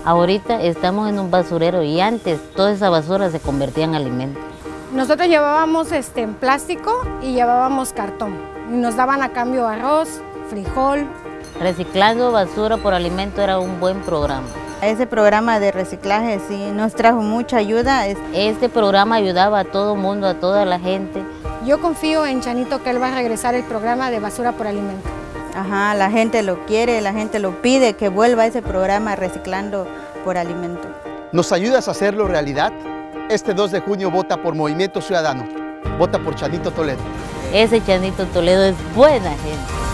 Ahorita estamos en un basurero y antes toda esa basura se convertía en alimento. Nosotros llevábamos en plástico y llevábamos cartón. Y nos daban a cambio arroz, frijol. Reciclando basura por alimento era un buen programa. Ese programa de reciclaje sí nos trajo mucha ayuda. Este programa ayudaba a todo el mundo, a toda la gente. Yo confío en Chanito que él va a regresar el programa de basura por alimento. Ajá, la gente lo quiere, la gente lo pide, que vuelva ese programa Reciclando por Alimento. ¿Nos ayudas a hacerlo realidad? Este 2 de junio vota por Movimiento Ciudadano. Vota por Chanito Toledo. Ese Chanito Toledo es buena gente.